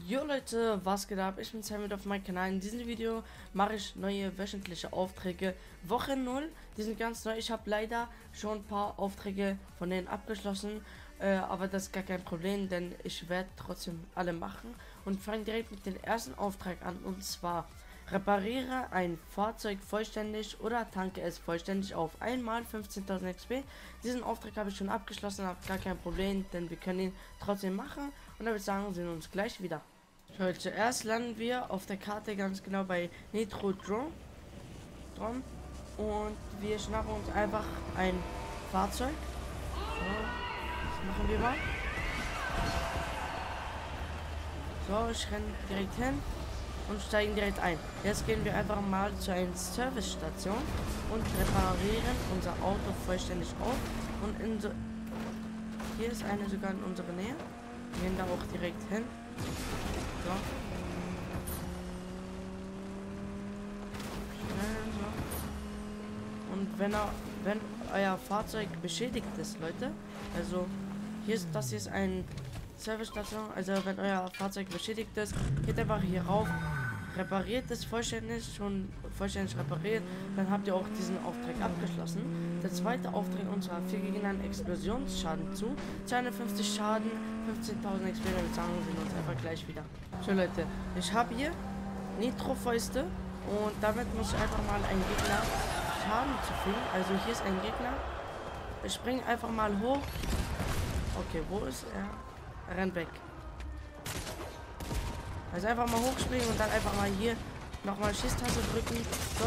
Jo Leute, was geht ab? Ich bin Sam auf meinem Kanal. In diesem Video mache ich neue wöchentliche Aufträge. Woche 0, die sind ganz neu. Ich habe leider schon ein paar Aufträge von denen abgeschlossen. Aber das ist gar kein Problem, denn ich werde trotzdem alle machen. Und fange direkt mit dem ersten Auftrag an. Und zwar: repariere ein Fahrzeug vollständig oder tanke es vollständig auf einmal 15.000 XP. Diesen Auftrag habe ich schon abgeschlossen, habe gar kein Problem, denn wir können ihn trotzdem machen. Und da würde ich sagen, sehen wir uns gleich wieder. So, zuerst landen wir auf der Karte ganz genau bei Nitrodrome. Und wir schnappen uns einfach ein Fahrzeug. So, das machen wir mal. So, ich renne direkt hin und steigen direkt ein. Jetzt gehen wir einfach mal zu einer Servicestation und reparieren unser Auto vollständig auf. Und hier ist eine sogar in unserer Nähe. Wir gehen da auch direkt hin. So. So. Und wenn euer Fahrzeug beschädigt ist, Leute, also das hier ist ein Servicestation, also wenn euer Fahrzeug beschädigt ist, geht einfach hier rauf, repariert es vollständig, schon vollständig repariert, dann habt ihr auch diesen Auftrag abgeschlossen. Der zweite Auftrag unserer 4 Gegnern Explosionsschaden zu, 250 Schaden, 15.000 XP, damit sagen wir uns einfach gleich wieder. So Leute, ich habe hier Nitro-Fäuste und damit muss ich einfach mal einen Gegner Schaden zufügen. Also hier ist ein Gegner, ich springe einfach mal hoch. Okay, wo ist er? Er rennt weg. Also einfach mal hochspringen und dann einfach mal hier nochmal Schießtaste drücken. So.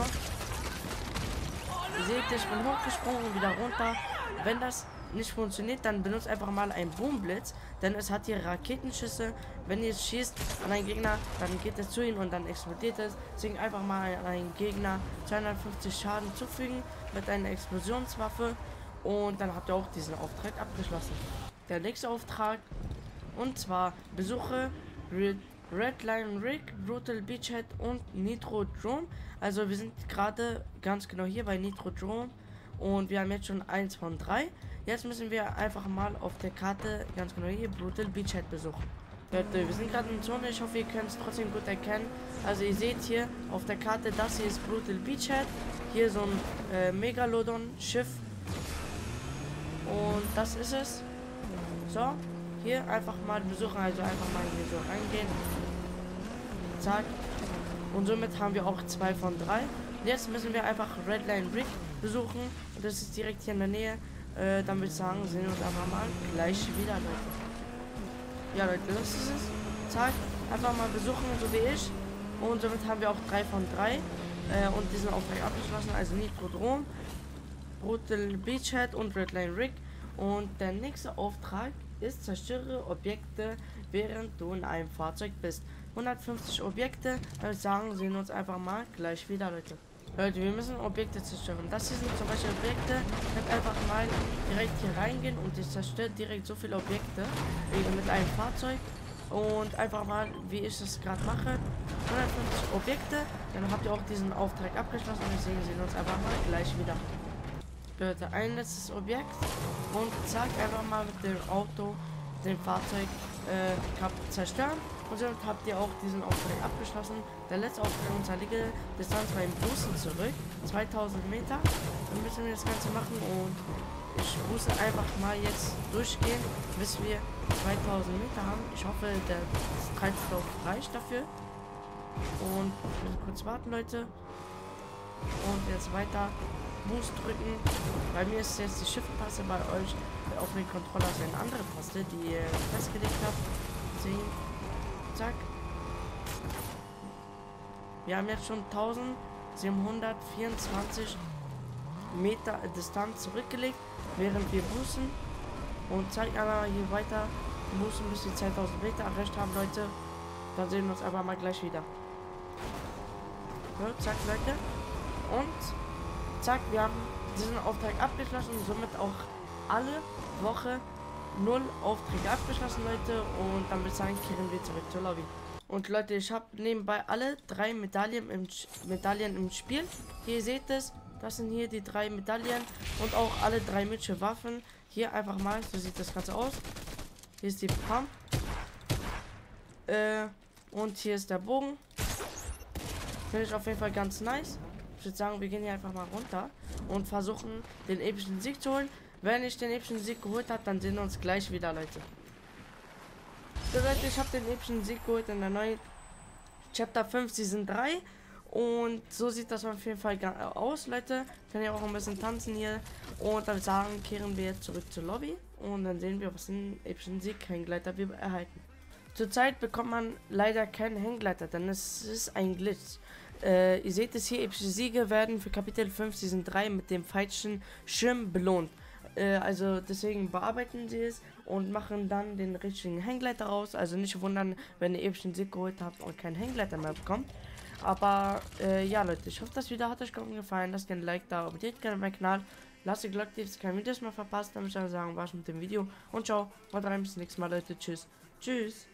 Ihr seht, ich bin hochgesprungen und wieder runter. Wenn das nicht funktioniert, dann benutzt einfach mal einen Boomblitz, denn es hat hier Raketenschüsse. Wenn ihr schießt an einen Gegner, dann geht es zu ihm und dann explodiert es. Deswegen einfach mal einen Gegner 250 Schaden zufügen mit einer Explosionswaffe und dann habt ihr auch diesen Auftrag abgeschlossen. Der nächste Auftrag, und zwar besuche Red Lion Rig, Brutal Beachhead und Nitrodrome. Also wir sind gerade ganz genau hier bei Nitrodrome und wir haben jetzt schon 1 von 3. Jetzt müssen wir einfach mal auf der Karte ganz genau hier Brutal Beachhead besuchen. Leute, wir sind gerade in Zone, ich hoffe ihr könnt es trotzdem gut erkennen. Also ihr seht hier auf der Karte, das hier ist Brutal Beachhead. Hier so ein Megalodon Schiff und das ist es. So, hier einfach mal besuchen, also einfach mal hier so reingehen. Zack. Und somit haben wir auch 2 von 3. Jetzt müssen wir einfach Red Lion Rig besuchen. Und das ist direkt hier in der Nähe. Dann würde ich sagen, sehen wir uns einfach mal gleich wieder, Leute. Ja, Leute, das ist es. Zack. Einfach mal besuchen, so wie ich. Und somit haben wir auch 3 von 3. Und diesen Auftrag abgeschlossen. Also Nitrodrome, Brutal Beachhead und Red Lion Rig. Und der nächste Auftrag ist: zerstöre Objekte, während du in einem Fahrzeug bist. 150 Objekte. Dann würde ich sagen, sehen wir uns einfach mal gleich wieder, Leute. Leute, wir müssen Objekte zerstören. Das hier sind zum Beispiel Objekte. Ich werde einfach mal direkt hier reingehen und ich zerstöre direkt so viele Objekte mit einem Fahrzeug. Und einfach mal, wie ich das gerade mache, 150 Objekte. Dann habt ihr auch diesen Auftrag abgeschlossen. Deswegen sehen wir uns einfach mal gleich wieder. Leute, ein letztes Objekt und zack, einfach mal mit dem Auto, dem Fahrzeug zerstören. Und somit habt ihr auch diesen Auftrag abgeschlossen. Der letzte Auftrag unserer Distanz beim Boosten zurück, 2000 Meter. Dann müssen wir das Ganze machen und ich booste einfach mal jetzt durchgehen, bis wir 2000 Meter haben. Ich hoffe, der Treibstoff reicht dafür. Und wir müssen kurz warten, Leute. Und jetzt weiter Boost drücken. Bei mir ist jetzt die Shift-Taste, bei euch auf den Controller ist eine andere Taste, die ihr festgelegt habt. Sehen. Zack. Wir haben jetzt schon 1724 Meter Distanz zurückgelegt, während wir boosten. Und zack, aber hier weiter boosten, bis wir 2000 Meter erreicht haben, Leute. Dann sehen wir uns aber mal gleich wieder. So, zack, Leute. Und zack, wir haben diesen Auftrag abgeschlossen und somit auch alle Woche 0 Aufträge abgeschlossen, Leute. Und dann würde ich sagen, kehren wir zurück zur Lobby. Und Leute, ich habe nebenbei alle 3 Medaillen im Spiel. Hier seht es, das sind hier die 3 Medaillen und auch alle 3 mythische Waffen. Hier einfach mal, so sieht das Ganze aus. Hier ist die Pump. Und hier ist der Bogen. Finde ich auf jeden Fall ganz nice. Ich würde sagen, wir gehen hier einfach mal runter und versuchen, den epischen Sieg zu holen. Wenn ich den epischen Sieg geholt habe, dann sehen wir uns gleich wieder, Leute. So, Leute, ich habe den epischen Sieg geholt in der neuen Chapter 5 Season 3. Und so sieht das auf jeden Fall aus, Leute. Können ja auch ein bisschen tanzen hier. Und dann sagen, kehren wir jetzt zurück zur Lobby. Und dann sehen wir, was einen epischen Sieg Hängleiter wir erhalten. Zurzeit bekommt man leider keinen Hängleiter, denn es ist ein Glitch. Ihr seht es hier, epische Siege werden für Kapitel 5 Season 3 mit dem falschen Schirm belohnt. Also deswegen bearbeiten sie es und machen dann den richtigen Hängleiter raus. Also nicht wundern, wenn ihr epischen Sieg geholt habt und keinen Hängleiter mehr bekommt. Aber ja, Leute, ich hoffe, das Video hat euch gefallen. Lasst gerne ein Like da, abonniert gerne meinen Kanal. Lasst die Glocke, dass ihr keine Videos mehr verpasst. Dann würde ich sagen, war's mit dem Video. Und ciao, haut rein, bis zum nächsten Mal, Leute. Tschüss. Tschüss.